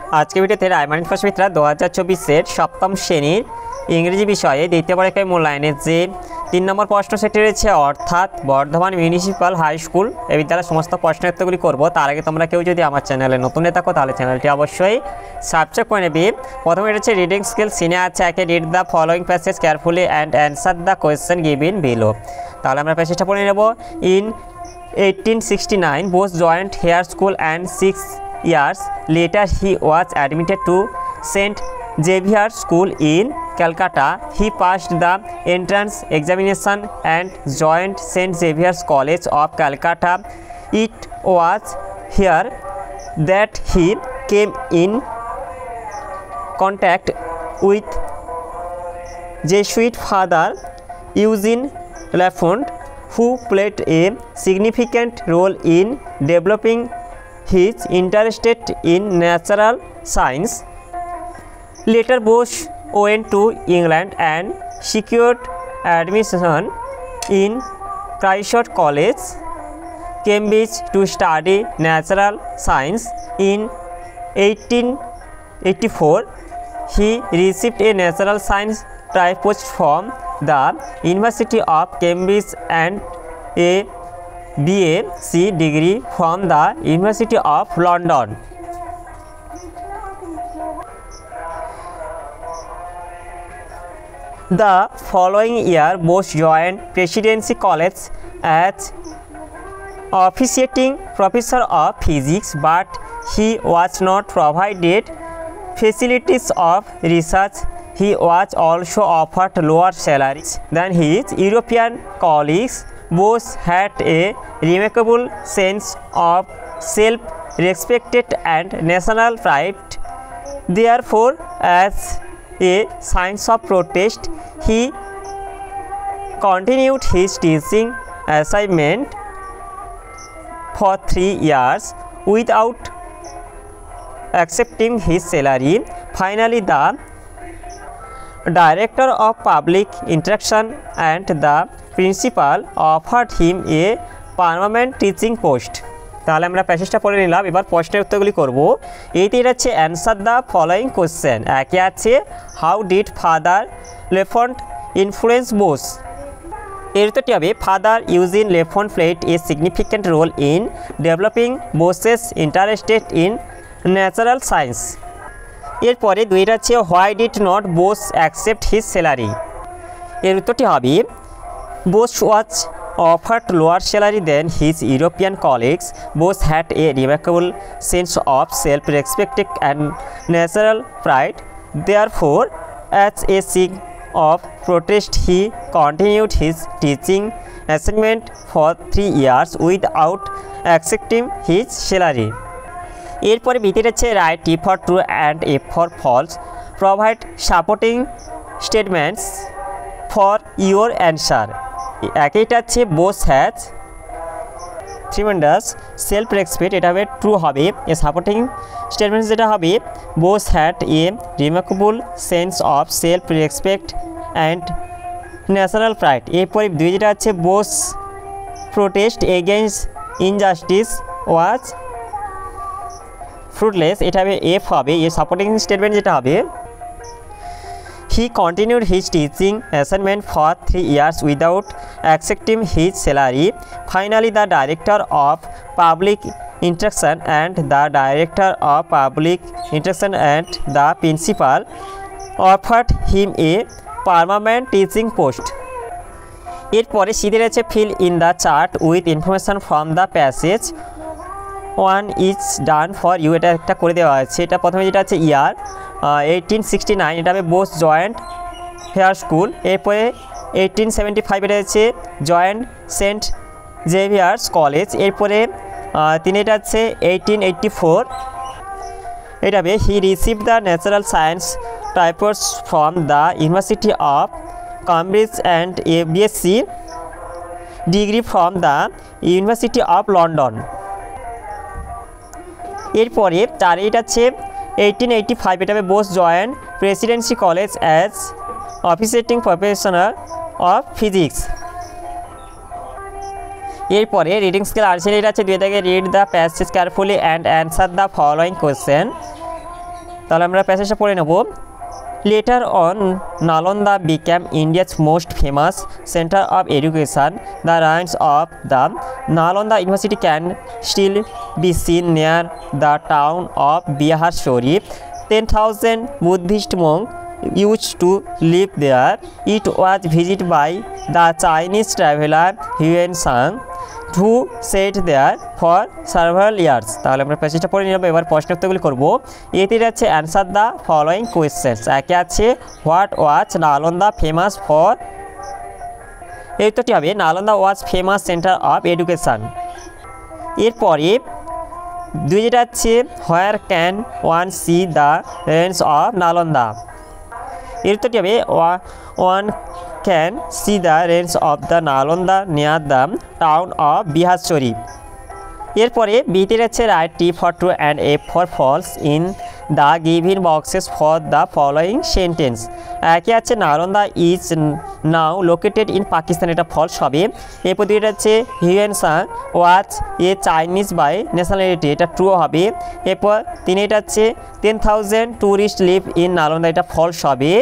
আজকে ভিডিওতে রায়মার্টিন ফার্স্ট মিত্রা 2024-এর সপ্তম শ্রেণীর ইংরেজি বিষয়ে দ্বিতীয় পরীক্ষায় মূল্যায়নের যে 3 নম্বর প্রশ্ন সেটি রয়েছে, অর্থাৎ বর্ধমান মিউনিসিপ্যাল হাই স্কুল এই বিদ্যালয়ের সমস্ত প্রশ্নের উত্তরগুলি করব। তার আগে তোমরা কেউ যদি আমার চ্যানেলে নতুন হয়ে থাকো তাহলে চ্যানেলটি অবশ্যই সাবস্ক্রাইব করে নেবে। প্রথমে এটা হচ্ছে রিডিং স্কিল, সিনে আছে একে read the following passage carefully and answer the question given below. তাহলে আমরা প্যাসেজটা পড়ে নেব। In 1869 Bose joined Hare School and 6 years later he was admitted to St. Xavier School in Calcutta. He passed the entrance examination and joined St. Xavier's College of Calcutta. It was here that he came in contact with Jesuit Father Eugene Lafont, who played a significant role in developing his interest in natural science. Later Bose went to England and secured admission in Christ Church College, Cambridge to study natural science. In 1884 he received a natural science post from the University of Cambridge and a BA.C degree from the University of London. The following year Bose joined Presidency College as officiating professor of physics, but he was not provided facilities of research. He was also offered lower salaries than his European colleagues. Bose had a remarkable sense of self-respect and national pride. Therefore, as a sign of protest, he continued his teaching assignment for 3 years without accepting his salary. Finally, the Director of Public Instruction and the Principal offered him a permanent teaching post. তাহলে আমরা প্যাসেজটা পড়ে নিলাম, এবার প্রশ্নের উত্তরগুলি করব। এইটি হচ্ছে অ্যান্সার দ্য ফলোয়িং কোশ্চেন। একে আছে how did father Lafont influence Bose. এর উত্তরটি হবে father Eugene Lafont played a significant role in developing Bose's interested in natural science. এরপরে দুইটা হচ্ছে why did not Bose accept his salary. এর উত্তরটি হবে বোস ওয়াজ offered lower salary than his European colleagues. Bose had a remarkable sense of self-respect and natural pride. Therefore, as a sign of protest, he continued his teaching assignment for 3 years without accepting his salary. এরপরে বিতে হচ্ছে write T for true and F for false. Provide supporting statements for your answer. একইটা হচ্ছে Bose has tremendous self respect, এটা হবে true হবে। A supporting statements যেটা হবে Bose had a remarkable sense of self respect and national pride. এরপরে দুই যেটা হচ্ছে Bose protest against injustice was fruitless, এটা হবে এফ হবে। এ সাপোর্টিং স্টেটমেন্ট যেটা হবে he continued his teaching assignment for 3 years without accepting his salary. Finally, the Director of Public Instruction and the Principal offered him a permanent teaching post. এরপরে সিদের আছে fill in the chart with information from the passage. One is done for you, এটা একটা করে দেওয়া আছে। এটা প্রথমে যেটা আছে ইয়ার 1869, এটা হবে বোস জয়েন্ট হেয়ার স্কুল। এরপরে 1875 এটা হচ্ছে জয়েন্ট সেন্ট জেভিয়ার্স কলেজ। এরপরে এটা হচ্ছে 1884, এটা হবে he receive the natural science tripos from the university of Cambridge and a BSc degree from the university of London. এরপরে এটা হচ্ছে 1885, এটা হবে Bose joined Presidency College as officiating professor of physics. এরপরে রিডিং স্কেল আর্টসের এটা আছে 2 থেকে read the passage carefully and answer the following question. তাহলে আমরা প্যাসেজটা পড়ে নেব। Later on, Nalanda became India's most famous center of education. The ruins of the Nalanda University can still be seen near the town of Bihar Sharif. 10,000 Buddhist monks used to live there. It was visited by the Chinese traveler Huan Sang, who stayed there for several years. তাহলে আমরা প্যাসেজটা পড়ে নিলাম, এবার প্রশ্নোত্তরগুলি করব। এতে আছে answer the following questions. একে আছে what was Nalanda famous for, এই উত্তরটি হবে Nalanda was famous centre of education. এরপরে দুই যেটা আছে where can one see the range of Nalanda, এর উত্তরটি হবে one can see the range of the Nalanda near the town of Bihar Sharif. এরপরে বিতে আছে write T for true and F for false in the given boxes for the following sentence. একে আছে Nalanda is now located in Pakistan, এটা false হবে। এরপর দুইটা আছে Hiuen Tsang was a Chinese by nationality, এটা ট্রু হবে। এরপর এটা আছে 10,000 ট্যুরিস্ট লিভ ইন নালন্দা, এটা ফলস হবে।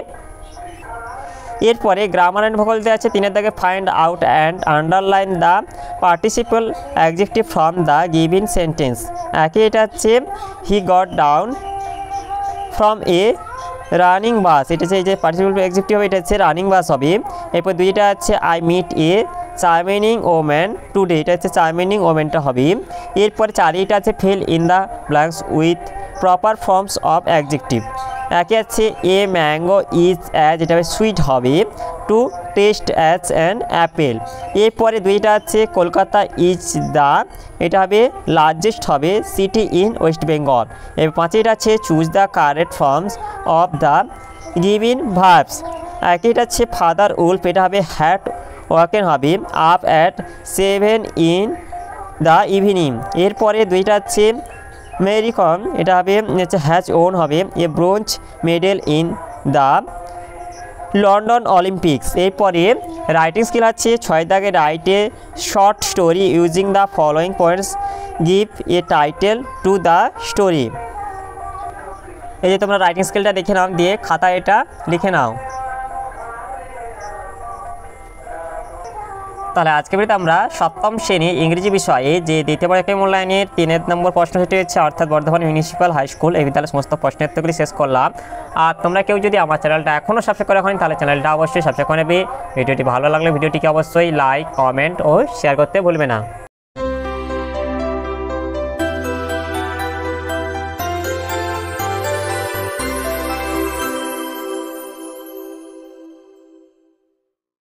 এরপরে গ্রামার অ্যান্ড ভোকাল দেওয়া আছে, তিনের দাগে find out and underline the participle adjective from the given sentence. একে এটা হচ্ছে he got down from a running bus, এটা হচ্ছে এই যে পার্টিসিপল অ্যাডজেক্টিভ হবে, এটা হচ্ছে রানিং বাস হবে। এরপর দুইটা আছে I meet a charming woman today, এটা হচ্ছে চার্মিনিং ওম্যানটা হবে। এরপরে চারিটা আছে fill in the blanks with proper forms of adjective. একে আছে এ ম্যাঙ্গো ইজ অ্যাজ, এটা হবে সুইট হবে। To taste as an apple. এরপরে দুইটা আছে কলকাতা ইজ দ্য, এটা হবে লার্জেস্ট হবে সিটি ইন ওয়েস্ট বেঙ্গল। এর পাঁচেটা আছে choose the correct forms of the given verbs. একেটা আছে ফাদার উলফ, এটা হবে হ্যাট ওয়াকেন হবে up at 7 in the evening. এরপরে দুইটা আছে মেরিকম, এটা হবে হ্যাজ ওন হবে a bronze medal in the London Olympics. এরপরে রাইটিং স্কিল আছে 6 দাগে রাইটে short story using the following points, give a title to the story. এই যে তোমরা রাইটিং স্কিলটা দেখে নাও, দিয়ে খাতা এটা লিখে নাও। তাহলে আজকে ভিডিওতে আমরা সপ্তম শ্রেণী ইংরেজি বিষয়ে যে দ্বিতীয় পরীক্ষা মূল্যায়নের 3 নম্বর প্রশ্ন সেটি হচ্ছে অর্থাৎ বর্ধমান মিউনিসিপ্যাল হাই স্কুল এই বিদ্যালয়ের সমস্ত প্রশ্নের উত্তরগুলি শেষ করলাম। আর তোমরা কেউ যদি আমার চ্যানেলটা এখনও সাবস্ক্রাইব করে রাখেন তাহলে চ্যানেলটা অবশ্যই সাবস্ক্রাইব করে নেবে। ভিডিওটি ভালো লাগলে ভিডিওটিকে অবশ্যই লাইক, কমেন্ট ও শেয়ার করতে ভুলবে না।